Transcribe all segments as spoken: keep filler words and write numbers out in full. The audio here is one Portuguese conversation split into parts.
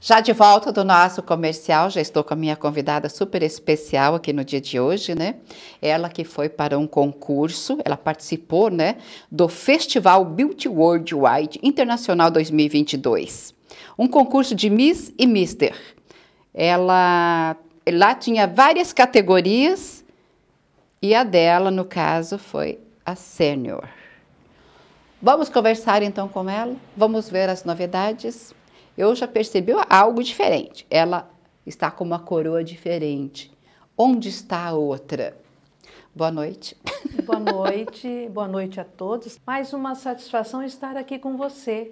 Já de volta do nosso comercial, já estou com a minha convidada super especial aqui no dia de hoje, né? Ela que foi para um concurso, ela participou, né, do Festival Beauty Worldwide Internacional dois mil e vinte e dois. Um concurso de Miss e Mister. Ela lá tinha várias categorias e a dela, no caso, foi a Sênior. Vamos conversar então com ela, vamos ver as novidades. Eu já percebi algo diferente. Ela está com uma coroa diferente. Onde está a outra? Boa noite. Boa noite, boa noite a todos. Mais uma satisfação estar aqui com você,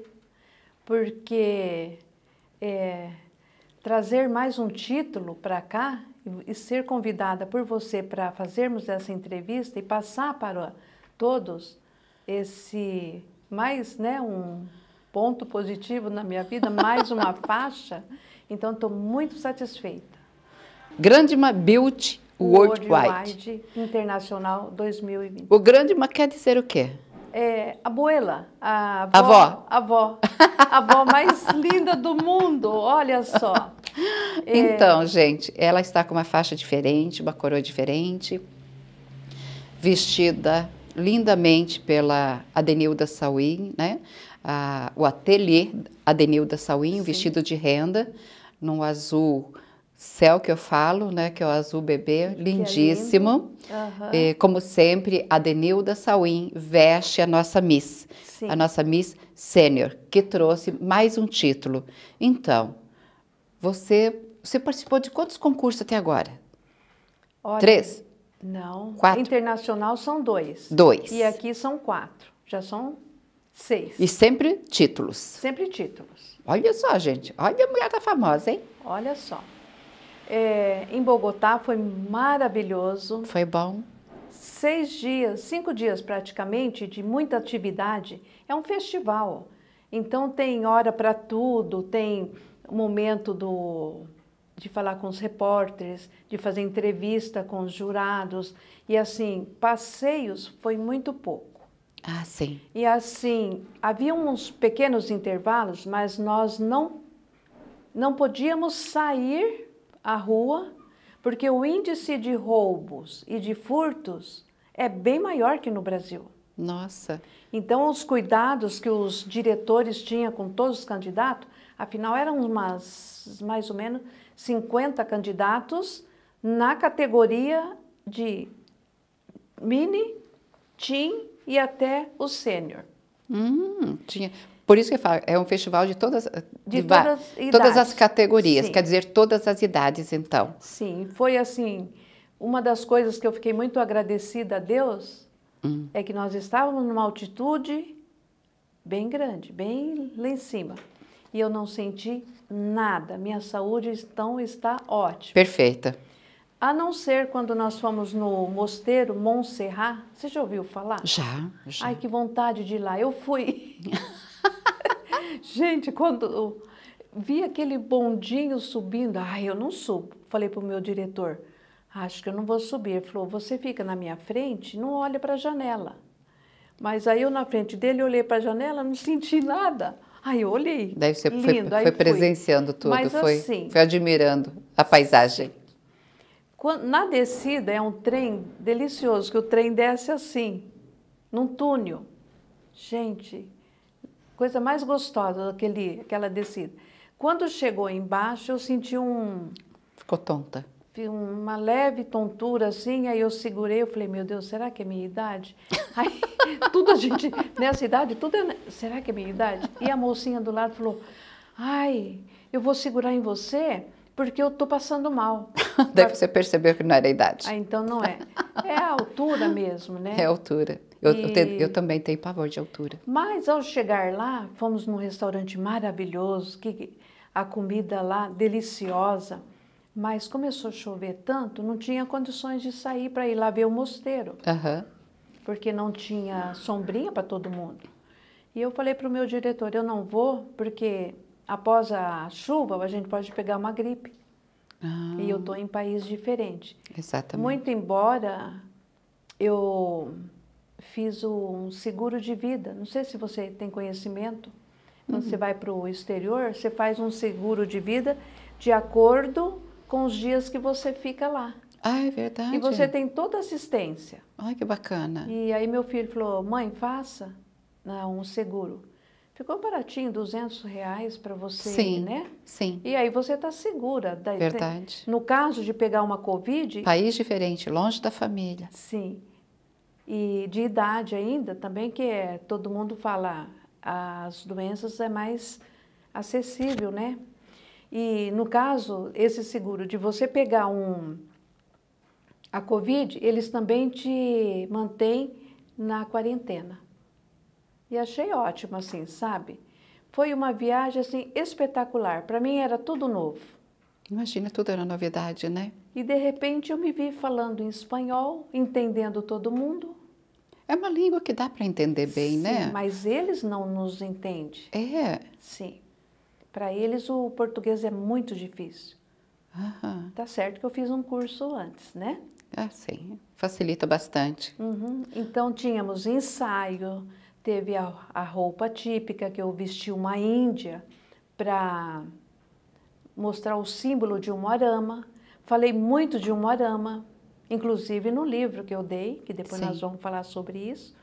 porque é, trazer mais um título para cá e ser convidada por você para fazermos essa entrevista e passar para todos esse mais, né, um ponto positivo na minha vida, mais uma faixa, então estou muito satisfeita. Grandma Beauty Worldwide. Worldwide Internacional dois mil e vinte. O Grandma quer dizer o quê? É, abuela, a avó, avó. A avó, a avó mais linda do mundo, olha só. É... Então, gente, ela está com uma faixa diferente, uma coroa diferente, vestida lindamente pela Adenilda Sauim, né? Ah, o ateliê Adenilda Sauim, vestido de renda, num azul céu que eu falo, né? Que é o azul bebê, lindíssimo. É uhum. é, como sempre, Adenilda Sauim veste a nossa Miss, Sim. a nossa Miss Sênior, que trouxe mais um título. Então, você, você participou de quantos concursos até agora? Olha, Três? Não. Quatro? Internacional são dois. Dois. E aqui são quatro. Já são seis. E sempre títulos. Sempre títulos. Olha só, gente. Olha a mulher tá famosa, hein? Olha só. É, em Bogotá foi maravilhoso. Foi bom. Seis dias, cinco dias praticamente, de muita atividade. É um festival. Então tem hora para tudo, tem momento do... de falar com os repórteres, de fazer entrevista com os jurados. E assim, passeios foi muito pouco. Ah, sim. E assim, havia uns pequenos intervalos, mas nós não, não podíamos sair à rua, porque o índice de roubos e de furtos é bem maior que no Brasil. Nossa. Então, os cuidados que os diretores tinham com todos os candidatos, afinal, eram umas, mais ou menos cinquenta candidatos na categoria de mini, teen e até o sênior. Hum, tinha. Por isso que eu falo, é um festival de todas, de de todas, todas as categorias, Sim. quer dizer, todas as idades, então. Sim, foi assim, uma das coisas que eu fiquei muito agradecida a Deus hum. é que nós estávamos numa altitude bem grande, bem lá em cima. E eu não senti nada. Minha saúde então está ótima. Perfeita. A não ser quando nós fomos no mosteiro Montserrat. Você já ouviu falar? Já, já. Ai, que vontade de ir lá. Eu fui. Gente, quando eu vi aquele bondinho subindo, ai, eu não subo. Falei para o meu diretor, acho que eu não vou subir. Ele falou, você fica na minha frente, não olha para a janela. Mas aí eu na frente dele, olhei para a janela, não senti nada. Aí eu olhei. Daí você lindo, foi, foi presenciando tudo, Mas, foi, assim, foi admirando a paisagem. Quando, na descida é um trem delicioso, que o trem desce assim, num túnel. Gente, coisa mais gostosa daquele, aquela descida. Quando chegou embaixo, eu senti um... Ficou tonta. Uma leve tontura assim, aí eu segurei, eu falei, meu Deus, será que é minha idade? Aí, tudo a gente, nessa idade, tudo é, será que é minha idade? E a mocinha do lado falou, ai, eu vou segurar em você porque eu tô passando mal. Daí você percebeu que não era a idade. Ah, então não é. É a altura mesmo, né? É a altura. Eu, e... eu, te, eu também tenho pavor de altura. Mas ao chegar lá, fomos num restaurante maravilhoso, que a comida lá deliciosa. Mas começou a chover tanto, não tinha condições de sair para ir lá ver o mosteiro. Uhum. Porque não tinha sombrinha para todo mundo. E eu falei para o meu diretor, eu não vou, porque após a chuva a gente pode pegar uma gripe. Ah. E eu estou em país diferente. Exatamente. Muito embora eu fiz um seguro de vida, não sei se você tem conhecimento, Quando uhum. você vai para o exterior, você faz um seguro de vida de acordo com os dias que você fica lá. Ah, é verdade. E você tem toda assistência. Ai, que bacana. E aí meu filho falou, mãe, faça não, um seguro. Ficou baratinho, duzentos reais para você, sim, né? Sim, E aí você está segura. verdade. No caso de pegar uma Covid... País diferente, longe da família. Sim. E de idade ainda, também que é, todo mundo fala, as doenças é mais acessível, né? E no caso, esse seguro de você pegar um... A Covid, eles também te mantêm na quarentena. E achei ótimo, assim, sabe? Foi uma viagem, assim, espetacular. Para mim era tudo novo. Imagina, tudo era novidade, né? E, de repente, eu me vi falando em espanhol, entendendo todo mundo. É uma língua que dá para entender bem, Sim, né? mas eles não nos entendem. É? Sim. Para eles, o português é muito difícil. Aham. Tá certo que eu fiz um curso antes, né? Ah, sim. Facilita bastante. Uhum. Então, tínhamos ensaio, teve a, a roupa típica, que eu vesti uma índia para mostrar o símbolo de Umuarama. Falei muito de Umuarama, inclusive no livro que eu dei, que depois Sim. nós vamos falar sobre isso.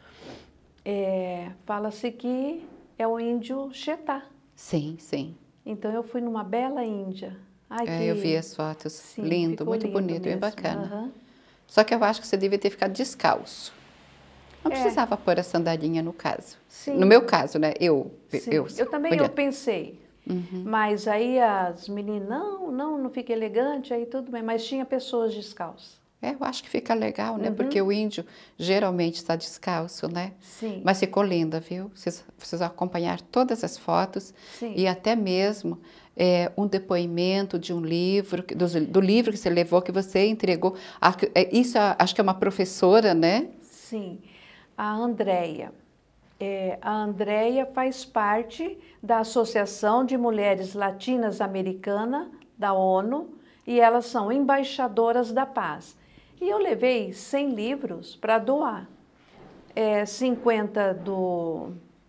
É, fala-se que é o índio Chetá. Sim, sim. Então, eu fui numa bela Índia. Ai, É, que... eu vi as fotos. Sim, lindo, muito lindo bonito, bem mesmo. bacana. Uhum. Só que eu acho que você devia ter ficado descalço. Não É. precisava pôr a sandalinha no caso. Sim. No meu caso, né? Eu. Sim. Eu, eu também olha. eu pensei. Uhum. Mas aí as meninas, não, não, não fica elegante, aí tudo bem. Mas tinha pessoas descalças. É, eu acho que fica legal, né? Uhum. Porque o índio geralmente está descalço, né? Sim. Mas ficou linda, viu? Vocês precisam acompanhar todas as fotos. Sim. E até mesmo é, um depoimento de um livro, do, do livro que você levou, que você entregou. Isso acho que é uma professora, né? Sim, a Andréia. É, a Andréia faz parte da Associação de Mulheres Latinas Americanas, da ONU, e elas são embaixadoras da paz. E eu levei cem livros para doar. É, cinquenta do,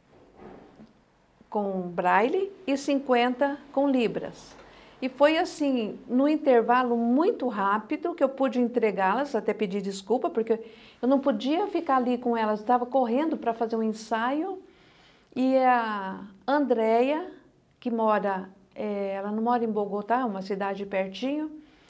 com braille e cinquenta com libras. E foi assim, no intervalo muito rápido que eu pude entregá-las, até pedir desculpa, porque eu não podia ficar ali com elas, estava correndo para fazer um ensaio. E a Andréia, que mora, é, ela não mora em Bogotá, é uma cidade pertinho,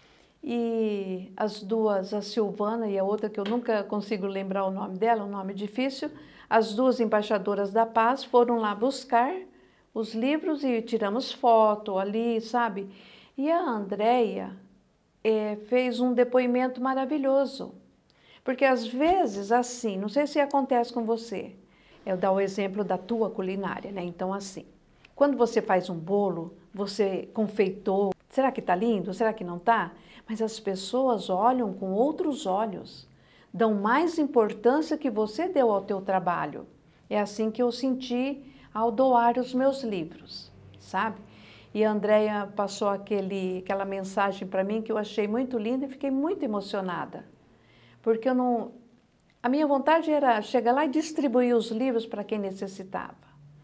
e as duas, a Silvana e a outra, que eu nunca consigo lembrar o nome dela, um nome difícil, as duas embaixadoras da paz foram lá buscar os livros e tiramos foto ali, sabe? E a Andréia é, fez um depoimento maravilhoso. Porque às vezes, assim, não sei se acontece com você, eu dar o exemplo da tua culinária, né? Então, assim, quando você faz um bolo, você confeitou, será que tá lindo? Será que não tá? Mas as pessoas olham com outros olhos, dão mais importância que você deu ao teu trabalho. É assim que eu senti ao doar os meus livros, sabe? E a Andréia passou aquele, aquela mensagem para mim que eu achei muito linda e fiquei muito emocionada. Porque eu não... A minha vontade era chegar lá e distribuir os livros para quem necessitava.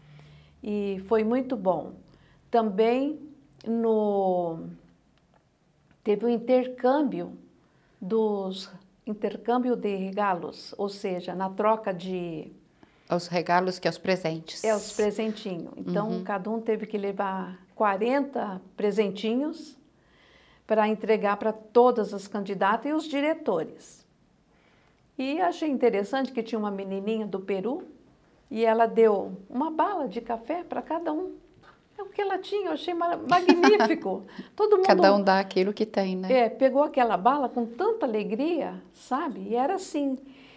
E foi muito bom. Também no... teve o intercâmbio dos... intercâmbio de regalos, ou seja, na troca de... Os regalos que é os presentes. É, os presentinhos. Então, uhum. cada um teve que levar quarenta presentinhos para entregar para todas as candidatas e os diretores. E achei interessante que tinha uma menininha do Peru e ela deu uma bala de café para cada um. É o que ela tinha, eu achei magnífico. Todo mundo, cada um dá aquilo que tem, né? É, pegou aquela bala com tanta alegria, sabe? E era assim.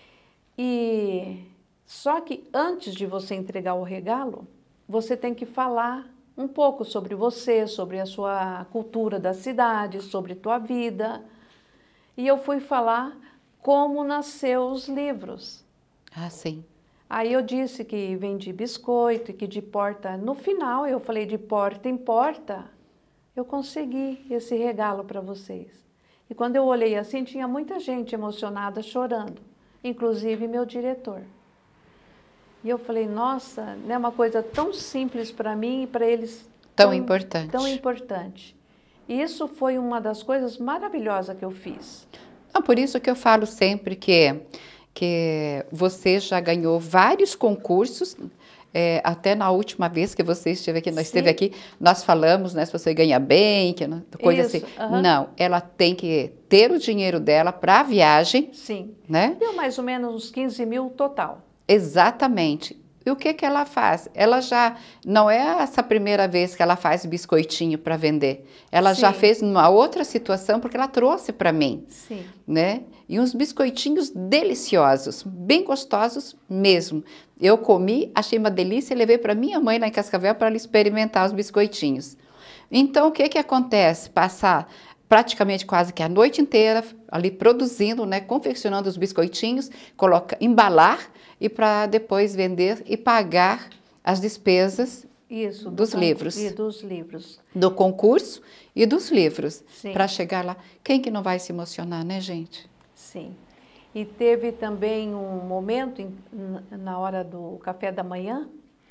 E... Só que antes de você entregar o regalo, você tem que falar um pouco sobre você, sobre a sua cultura da cidade, sobre tua vida. E eu fui falar como nasceu os livros. Ah, sim. Aí eu disse que vendi biscoito e que de porta... No final eu falei de porta em porta, eu consegui esse regalo para vocês. E quando eu olhei assim, tinha muita gente emocionada, chorando, inclusive meu diretor. E eu falei, nossa, é uma coisa tão simples para mim e para eles tão, tão importante. Tão importante. E isso foi uma das coisas maravilhosas que eu fiz. Ah, por isso que eu falo sempre que, que você já ganhou vários concursos. É, até na última vez que você esteve aqui, nós esteve aqui, nós falamos, né, se você ganha bem, que coisa Isso, assim. uh-huh. Não, ela tem que ter o dinheiro dela para a viagem. Sim. Né? Deu mais ou menos uns quinze mil total. Exatamente. E o que que ela faz? Ela já, não é essa primeira vez que ela faz biscoitinho para vender. Ela Sim. já fez numa outra situação, porque ela trouxe para mim. Sim. Né? E uns biscoitinhos deliciosos, bem gostosos mesmo. Eu comi, achei uma delícia e levei para minha mãe lá em Cascavel para ela experimentar os biscoitinhos. Então, o que que acontece? Passar praticamente quase que a noite inteira ali produzindo, né, confeccionando os biscoitinhos, coloca, embalar e para depois vender e pagar as despesas Isso, dos do livros. E dos livros. Do concurso e dos livros. Para chegar lá. Quem que não vai se emocionar, né, gente? Sim. E teve também um momento, em, na hora do café da manhã,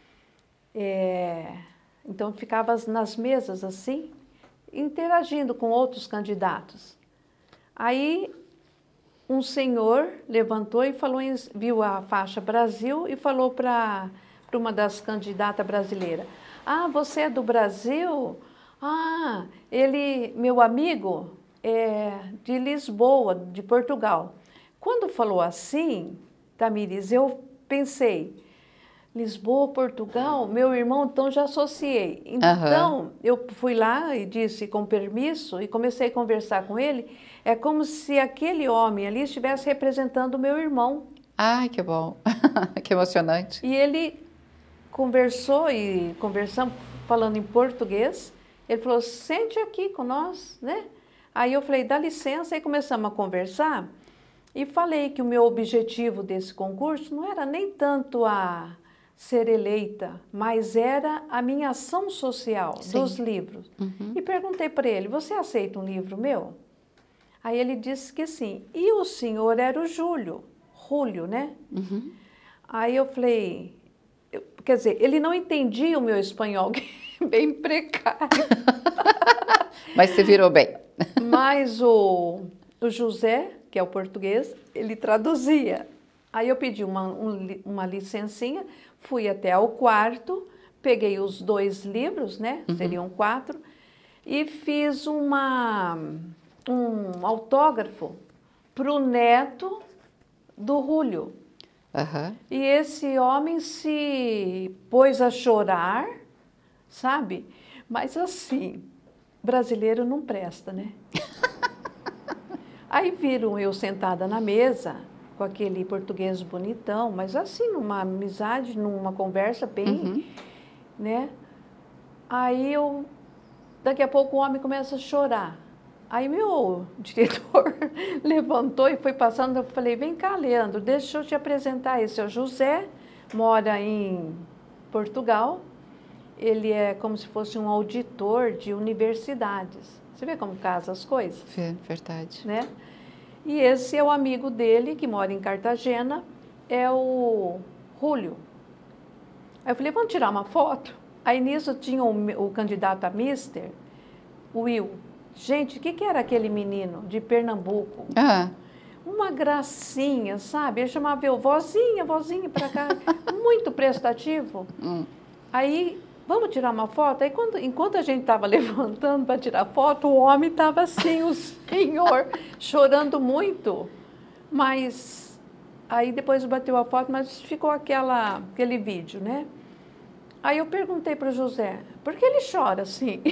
é, então ficava nas mesas assim, interagindo com outros candidatos. Aí um senhor levantou e falou, em, viu a faixa Brasil e falou para uma das candidatas brasileiras, ah, você é do Brasil? Ah, ele, meu amigo, é de Lisboa, de Portugal. Quando falou assim, Tamires, eu pensei, Lisboa, Portugal, meu irmão, então já associei. Então, uhum. eu fui lá e disse com permisso e comecei a conversar com ele. É como se aquele homem ali estivesse representando o meu irmão. Ai, que bom, que emocionante. E ele conversou e conversamos falando em português. Ele falou, sente aqui com nós, né? Aí eu falei, dá licença, e começamos a conversar. E falei que o meu objetivo desse concurso não era nem tanto a ser eleita, mas era a minha ação social Sim. dos livros. Uhum. E perguntei para ele, você aceita um livro meu? Aí ele disse que sim. E o senhor era o Júlio, Júlio, né? Uhum. Aí eu falei, eu, quer dizer, ele não entendia o meu espanhol, que é bem precário. Mas você virou bem. Mas o, o José, que é o português, ele traduzia. Aí eu pedi uma, um, uma licencinha, fui até ao quarto, peguei os dois livros, né? Uhum. Seriam quatro, e fiz uma, um autógrafo para o neto do Júlio. Uhum. E esse homem se pôs a chorar, sabe? Mas assim, brasileiro não presta, né? Aí viram eu sentada na mesa, com aquele português bonitão, mas assim, numa amizade, numa conversa bem, uhum. né? Aí eu, daqui a pouco o homem começa a chorar. Aí meu diretor levantou e foi passando, eu falei, vem cá, Leandro, deixa eu te apresentar, esse é o José, mora em Portugal, ele é como se fosse um auditor de universidades. Você vê como casa as coisas? É, verdade. Né? E esse é o amigo dele, que mora em Cartagena, é o Júlio. Aí eu falei, vamos tirar uma foto? Aí nisso tinha o, o candidato a mister, o Will. Gente, o que, que era aquele menino de Pernambuco? Ah. Uma gracinha, sabe? Ele chamava eu, vozinha, vozinha pra cá, muito prestativo. Hum. Aí, vamos tirar uma foto? Aí, quando, enquanto a gente estava levantando para tirar foto, o homem estava assim, o senhor, chorando muito. Mas, aí depois bateu a foto, mas ficou aquela, aquele vídeo, né? Aí eu perguntei para o José, por que ele chora assim?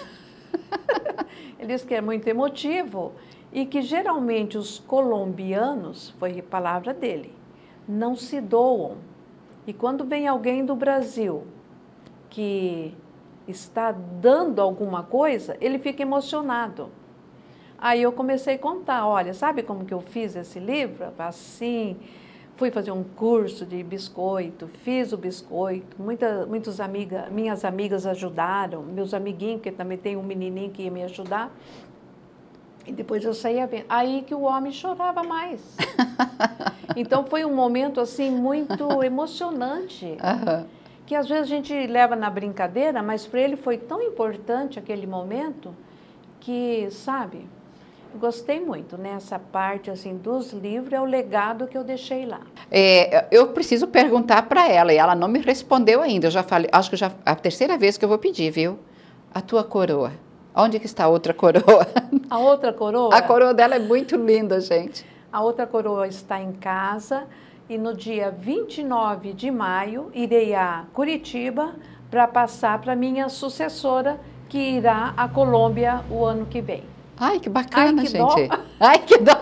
Ele disse que é muito emotivo e que geralmente os colombianos, foi a palavra dele, não se doam. E quando vem alguém do Brasil que está dando alguma coisa, ele fica emocionado. Aí eu comecei a contar, olha, sabe como que eu fiz esse livro? Assim, fui fazer um curso de biscoito, fiz o biscoito, muita, muitas amigas, minhas amigas ajudaram, meus amiguinhos, porque também tem um menininho que ia me ajudar. E depois eu saía vendo. Aí que o homem chorava mais. Então foi um momento assim muito emocionante, Aham. que às vezes a gente leva na brincadeira, mas para ele foi tão importante aquele momento que, sabe, gostei muito nessa parte assim dos livros, é o legado que eu deixei lá. É, eu preciso perguntar para ela e ela não me respondeu ainda. Eu já falei, acho que já a terceira vez que eu vou pedir, viu? A tua coroa. Onde que está a outra coroa? A outra coroa? A coroa dela é muito linda, gente. A outra coroa está em casa e no dia vinte e nove de maio irei a Curitiba para passar para minha sucessora que irá à Colômbia o ano que vem. Ai, que bacana, Ai, que gente. dó. Ai, que dó.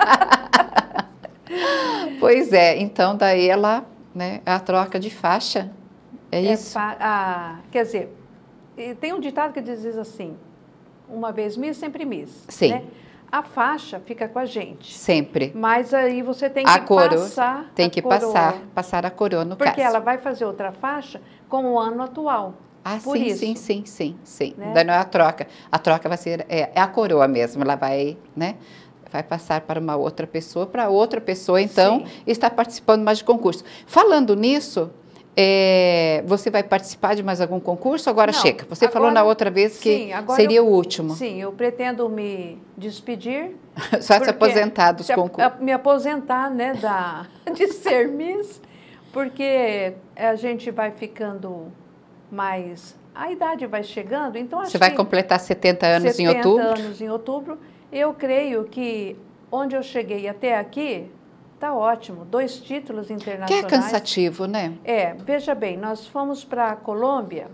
Pois é, então daí ela, né, a troca de faixa, é É isso? fa- a- quer dizer, e tem um ditado que diz assim, uma vez miss, sempre miss. Sim. Né? A faixa fica com a gente, Sempre. mas aí você tem A que coroa passar tem a que coroa, passar, passar a coroa no porque caso. ela vai fazer outra faixa com o ano atual. Ah, Por sim, isso. sim, sim, sim, sim. Né? Daí não é a troca. A troca vai ser, é, é a coroa mesmo, ela vai, né, vai passar para uma outra pessoa, para outra pessoa, então, Sim. está participando mais de concurso. Falando nisso, é, você vai participar de mais algum concurso? Agora Não, chega. Você falou agora- na outra vez que sim, agora seria eu- o último. Sim, eu pretendo me despedir. Só se porque- aposentar dos se ap- concursos. Me aposentar, né, da, de ser Miss, porque a gente vai ficando mais... A idade vai chegando, então acho Você vai que completar setenta anos em setenta outubro? anos em outubro. Eu creio que onde eu cheguei até aqui, tá ótimo. Dois títulos Que é internacionais. cansativo, né? É, veja bem, nós fomos para a Colômbia,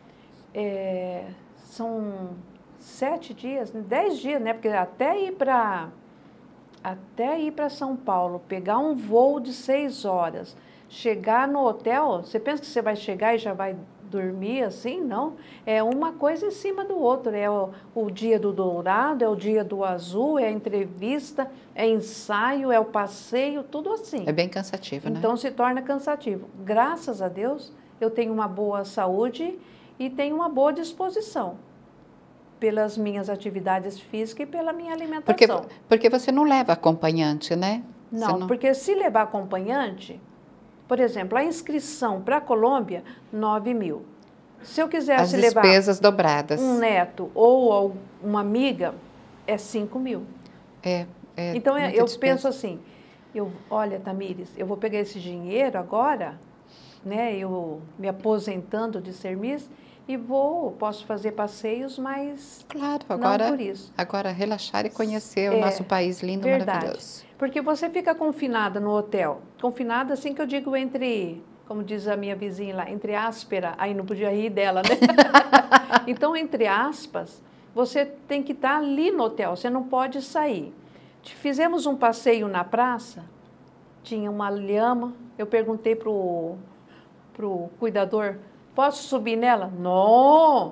é, são sete dias, dez dias, né? Porque até ir para até ir para São Paulo, pegar um voo de seis horas, chegar no hotel, você pensa que você vai chegar e já vai dormir assim? Não. É uma coisa em cima do outro. É o, o dia do dourado, é o dia do azul, é a entrevista, é ensaio, é o passeio, tudo assim. É bem cansativo, né? Então se torna cansativo. Graças a Deus, eu tenho uma boa saúde e tenho uma boa disposição pelas minhas atividades físicas e pela minha Porque, alimentação. porque você não leva acompanhante, né? Você Não, porque se levar acompanhante, por exemplo, a inscrição para a Colômbia, nove mil. Se eu As quisesse levar despesas dobradas. um neto ou al- uma amiga, é cinco mil. É, é Então, é- muita eu despesa. penso assim, eu, olha, Tamires, eu vou pegar esse dinheiro agora, né, eu me aposentando de ser Miss, e vou, posso fazer passeios, mas Claro, não agora, por isso. agora relaxar e conhecer o É, nosso país lindo, verdade. maravilhoso. Porque você fica confinada no hotel. Confinada assim que eu digo entre, como diz a minha vizinha lá, entre áspera, aí não podia rir dela, né? Então, entre aspas, você tem que estar ali no hotel, você não pode sair. Fizemos um passeio na praça, tinha uma lhama, eu perguntei pro, pro cuidador, posso subir nela? Não,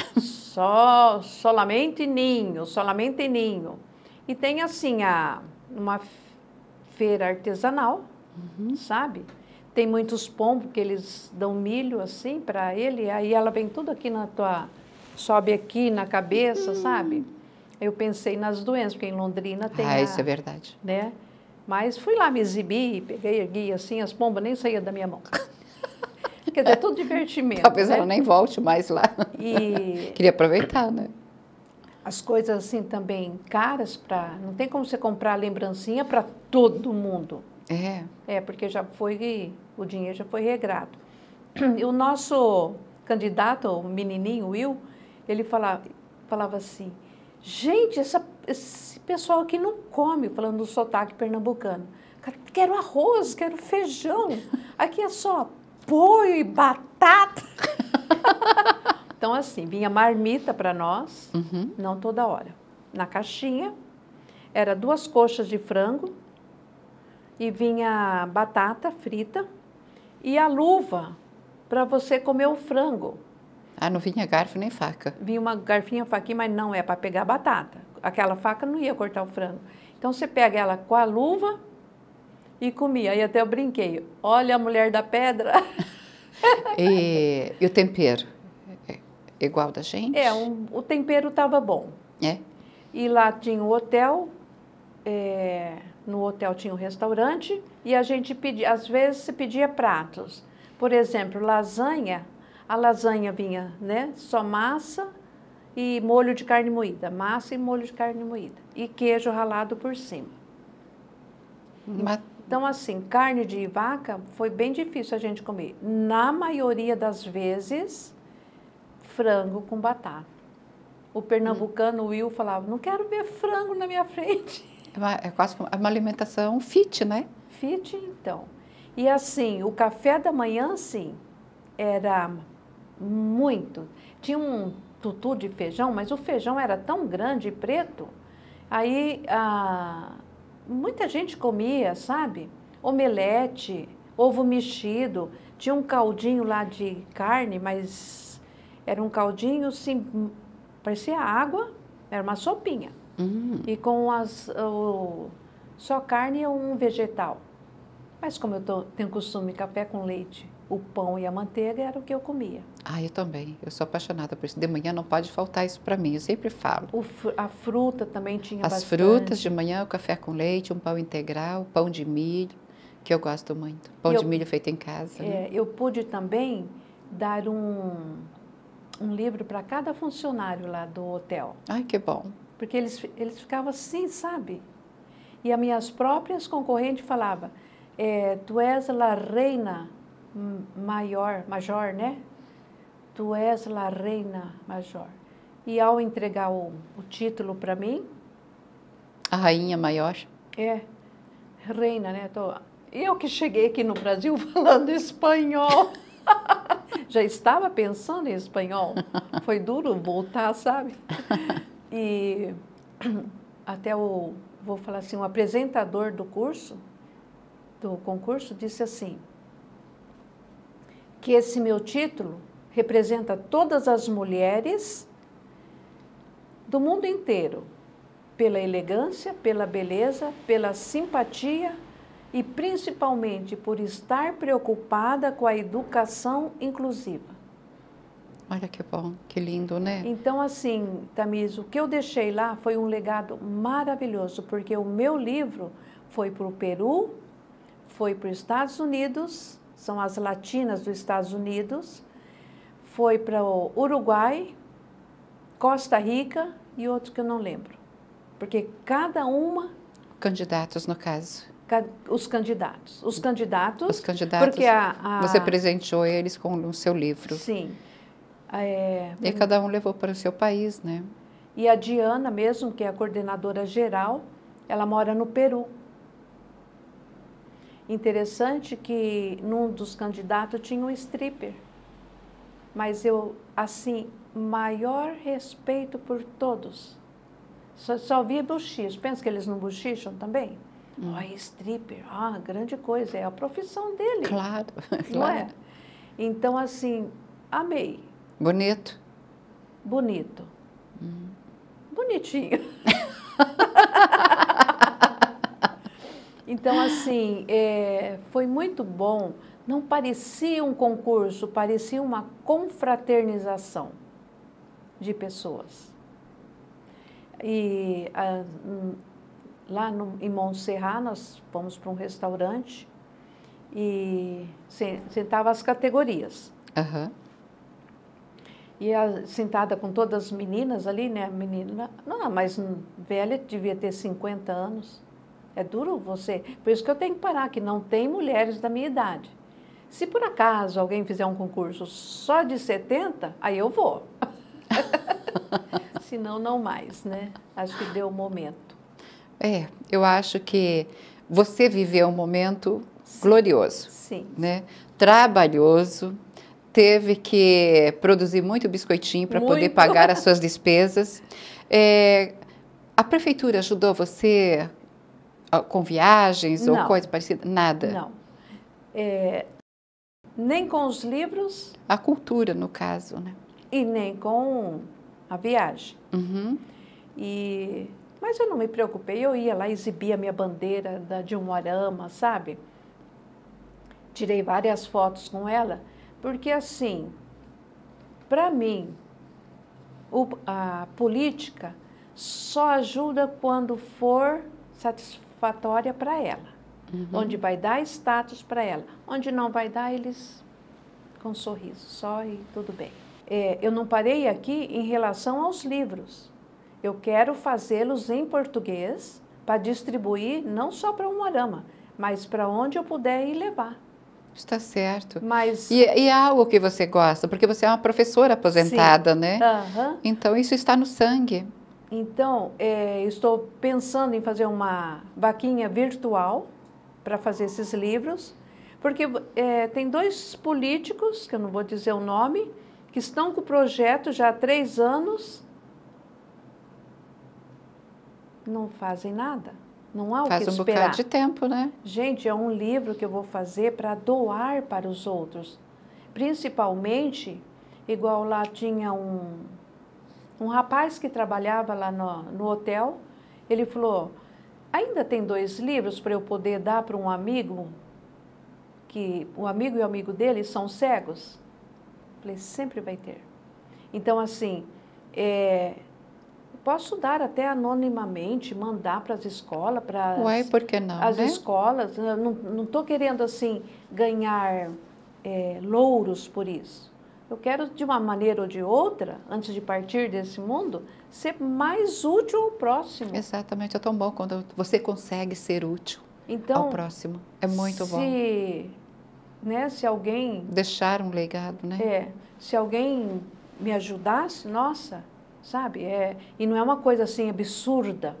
só, solamente ninho, solamente ninho. E tem assim, a, uma feira artesanal, Uhum. sabe? Tem muitos pombos que eles dão milho assim para ele, aí ela vem tudo aqui na tua, sobe aqui na cabeça, sabe? Eu pensei nas doenças, porque em Londrina tem Ah, a, isso é verdade. né? Mas fui lá me exibir, peguei, ergui assim, as pombas nem saíam da minha mão. Quer dizer, tudo divertimento. Talvez né? ela nem volte mais lá. E Queria aproveitar, né? as coisas assim também caras para, não tem como você comprar lembrancinha para todo mundo. É. É, porque já foi, o dinheiro já foi regrado. E o nosso candidato, o menininho Will, ele falava, falava assim, gente, essa, esse pessoal aqui não come, falando do sotaque pernambucano. Quero arroz, quero feijão. Aqui é só apoio e batata. Então, assim, vinha marmita para nós, Uhum. não toda hora. Na caixinha, era duas coxas de frango e vinha batata frita e a luva para você comer o frango. Ah, não vinha garfo nem faca. Vinha uma garfinha, faquinha, mas não é para pegar batata. Aquela faca não ia cortar o frango. Então, você pega ela com a luva e comia. Aí até eu brinquei. Olha a mulher da pedra. E, e o tempero? É igual da gente? É, um, o tempero estava bom. É? E lá tinha o hotel, é, no hotel tinha um restaurante e a gente pedia, às vezes se pedia pratos. Por exemplo, lasanha, a lasanha vinha, né, só massa e molho de carne moída, massa e molho de carne moída e queijo ralado por cima. Mas... Então, assim, carne de vaca foi bem difícil a gente comer. Na maioria das vezes, frango com batata. O pernambucano, o Will, falava, não quero ver frango na minha frente. É, uma, é quase uma alimentação fit, né? Fit, então. E assim, o café da manhã, sim, era muito. Tinha um tutu de feijão, mas o feijão era tão grande e preto, aí a, muita gente comia, sabe? Omelete, ovo mexido, tinha um caldinho lá de carne, mas era um caldinho, assim, parecia água, era uma sopinha. Hum. E com as, o, só carne e um vegetal. Mas como eu tô, tenho costume, café com leite, o pão e a manteiga era o que eu comia. Ah, eu também. Eu sou apaixonada por isso. De manhã não pode faltar isso para mim, eu sempre falo. O, a fruta também tinha As bastante. frutas de manhã, o café com leite, um pão integral, pão de milho, que eu gosto muito. Pão eu, de milho feito em casa. É, né? Eu pude também dar um, um livro para cada funcionário lá do hotel. Ai, que bom. Porque eles, eles ficavam assim, sabe? E as minhas próprias concorrentes falavam, é, tu és la reina maior, major, né? Tu és la reina major. E ao entregar o, o título para mim... A rainha maior. É, reina, né? Tô, eu que cheguei aqui no Brasil falando espanhol. Já estava pensando em espanhol. Foi duro voltar, sabe? E até o, vou falar assim, o apresentador do curso, do concurso, disse assim, que esse meu título representa todas as mulheres do mundo inteiro, pela elegância, pela beleza, pela simpatia e principalmente por estar preocupada com a educação inclusiva. Olha que bom, que lindo, né? Então, assim, Tamiz, o que eu deixei lá foi um legado maravilhoso, porque o meu livro foi para o Peru, foi para os Estados Unidos, são as latinas dos Estados Unidos, foi para o Uruguai, Costa Rica e outros que eu não lembro. Porque cada uma... Candidatos, no caso. Os candidatos. Os candidatos... Os candidatos, porque a, a, você presenteou eles com o seu livro. Sim. É, e cada um levou para o seu país, né? E a Diana mesmo, que é a coordenadora geral, ela mora no Peru. Interessante que num dos candidatos tinha um stripper. Mas eu, assim, maior respeito por todos. Só, só via bochicho. Pensa que eles não bochicham também? Hum. Ai, stripper, ah, grande coisa, é a profissão dele. Claro, não claro. é? Então, assim, amei. Bonito? Bonito. Hum. Bonitinho. Então, assim, é, foi muito bom. Não parecia um concurso, parecia uma confraternização de pessoas. E a, lá no, em Montserrat, nós fomos para um restaurante e sentava as categorias. Uhum. E a, sentada com todas as meninas ali, né? A menina, não, mas velha, devia ter cinquenta anos. É duro você... Por isso que eu tenho que parar, que não tem mulheres da minha idade. Se por acaso alguém fizer um concurso só de setenta, aí eu vou. Senão, não mais, né? Acho que deu o momento. É, eu acho que você viveu um momento sim, glorioso. Sim. Né? Trabalhoso, teve que produzir muito biscoitinho para poder pagar as suas despesas. É, a prefeitura ajudou você com viagens não, ou coisa parecida? Nada? Não. É, nem com os livros. A cultura, no caso, né? E nem com a viagem. Uhum. E, mas eu não me preocupei, eu ia lá, exibia a minha bandeira da, de Umuarama, sabe? Tirei várias fotos com ela, porque assim, para mim, o, a política só ajuda quando for satisfatória. satisfatória para ela, uhum. onde vai dar status para ela, onde não vai dar, eles com um sorriso só e tudo bem. É, eu não parei aqui em relação aos livros. Eu quero fazê-los em português para distribuir não só para o Umuarama, mas para onde eu puder ir levar. Está certo. Mas... E, e é algo que você gosta, porque você é uma professora aposentada, sim. né? Uhum. Então, isso está no sangue. Então, é, estou pensando em fazer uma vaquinha virtual para fazer esses livros, porque é, tem dois políticos, que eu não vou dizer o nome, que estão com o projeto já há três anos, não fazem nada. Não há o que esperar. Faz um bocado de tempo, né? Gente, é um livro que eu vou fazer para doar para os outros. Principalmente, igual lá tinha um, um rapaz que trabalhava lá no, no hotel, ele falou, ainda tem dois livros para eu poder dar para um amigo, que o amigo e o amigo dele são cegos? Eu falei, sempre vai ter. Então, assim, é... posso dar até anonimamente, mandar para as escolas, para Ué, por que não, as né? escolas. Eu não estou querendo, assim, ganhar é, louros por isso. Eu quero, de uma maneira ou de outra, antes de partir desse mundo, ser mais útil ao próximo. Exatamente, é tão bom quando você consegue ser útil então, ao próximo. É muito se, bom. Né, se alguém... deixar um legado, né? É, se alguém me ajudasse, nossa... sabe? É, e não é uma coisa assim absurda.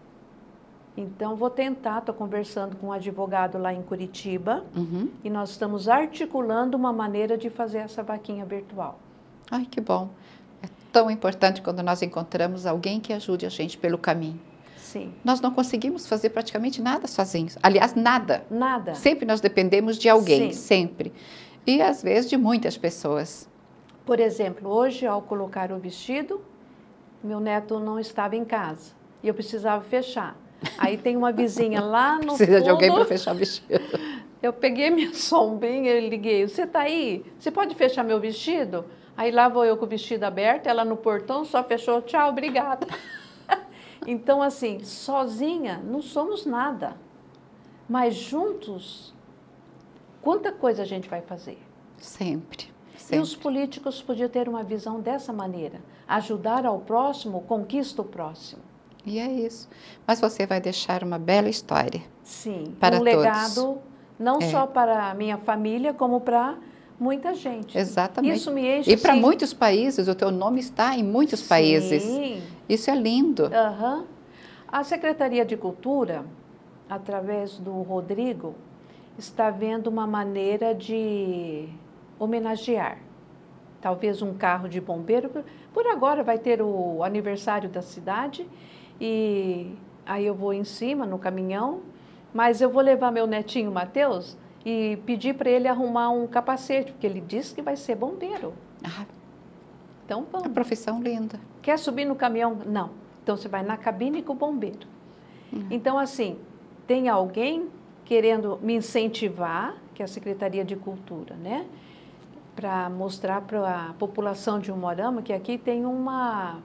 Então, vou tentar, estou conversando com um advogado lá em Curitiba, uhum. e nós estamos articulando uma maneira de fazer essa vaquinha virtual. Ai, que bom. É tão importante quando nós encontramos alguém que ajude a gente pelo caminho. Sim. Nós não conseguimos fazer praticamente nada sozinhos. Aliás, nada. Nada. Sempre nós dependemos de alguém, Sim. sempre. E, às vezes, de muitas pessoas. Por exemplo, hoje, ao colocar o vestido, meu neto não estava em casa e eu precisava fechar. Aí tem uma vizinha lá no Precisa fundo, de alguém para fechar o vestido. Eu peguei minha sombrinha e liguei. Você está aí? Você pode fechar meu vestido? Aí lá vou eu com o vestido aberto, ela no portão só fechou. Tchau, obrigada. Então, assim, sozinha não somos nada. Mas juntos, quanta coisa a gente vai fazer? Sempre. E os políticos podiam ter uma visão dessa maneira. Ajudar ao próximo, conquista o próximo. E é isso. Mas você vai deixar uma bela história. Sim, para um todos. legado não é. só para a minha família, como para muita gente. Exatamente. Isso me enche, e para assim... muitos países, o teu nome está em muitos Sim. países. Isso é lindo. Uhum. A Secretaria de Cultura, através do Rodrigo, está vendo uma maneira de homenagear. Talvez um carro de bombeiro. Por agora vai ter o aniversário da cidade e aí eu vou em cima no caminhão, mas eu vou levar meu netinho Matheus e pedir para ele arrumar um capacete, porque ele disse que vai ser bombeiro. Ah, então vamos. É uma profissão linda. Quer subir no caminhão? Não. Então você vai na cabine com o bombeiro. Uhum. Então, assim, tem alguém querendo me incentivar, que é a Secretaria de Cultura, né? Para mostrar para a população de Umuarama que aqui tem uma,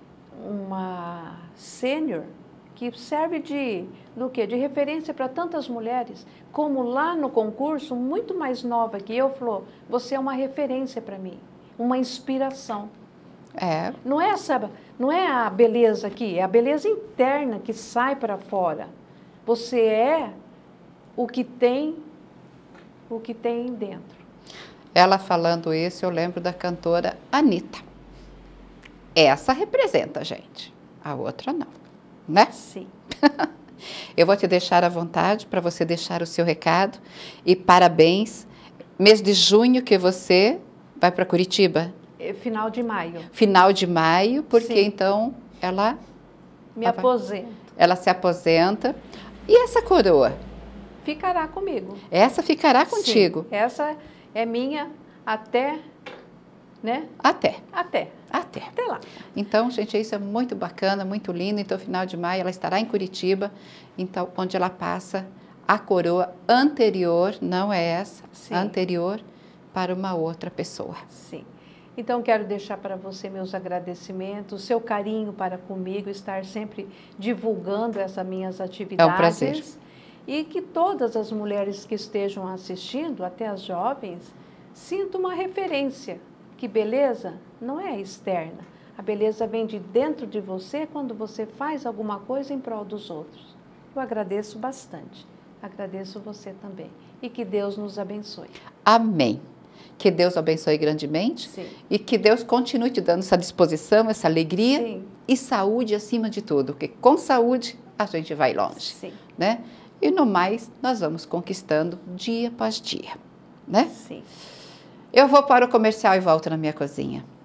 uma sênior que serve de, do quê? De referência para tantas mulheres. Como lá no concurso, muito mais nova que eu, falou, você é uma referência para mim, uma inspiração. É. Não é, essa, não é a beleza aqui, é a beleza interna que sai para fora. Você é o que tem, o que tem dentro. Ela falando isso, eu lembro da cantora Anitta. Essa representa a gente, a outra não, né? Sim. Eu vou te deixar à vontade para você deixar o seu recado e parabéns. Mês de junho que você vai para Curitiba? Final de maio. Final de maio, porque Sim. então ela... Me aposenta. Ela se aposenta. E essa coroa? Ficará comigo. Essa ficará contigo? Sim, essa é minha até, né? Até. Até. Até. Até lá. Então, gente, isso é muito bacana, muito lindo. Então, final de maio, ela estará em Curitiba, então, onde ela passa a coroa anterior, não é essa, Sim. anterior, para uma outra pessoa. Sim. Então, quero deixar para você meus agradecimentos, o seu carinho para comigo, estar sempre divulgando essas minhas atividades. É um prazer. E que todas as mulheres que estejam assistindo, até as jovens, sintam uma referência, que beleza não é externa. A beleza vem de dentro de você quando você faz alguma coisa em prol dos outros. Eu agradeço bastante. Agradeço você também. E que Deus nos abençoe. Amém. Que Deus abençoe grandemente. Sim. E que Deus continue te dando essa disposição, essa alegria. Sim. E saúde acima de tudo, porque com saúde a gente vai longe. Sim. Né? E no mais, nós vamos conquistando dia após dia. Né? Sim. Eu vou para o comercial e volto na minha cozinha.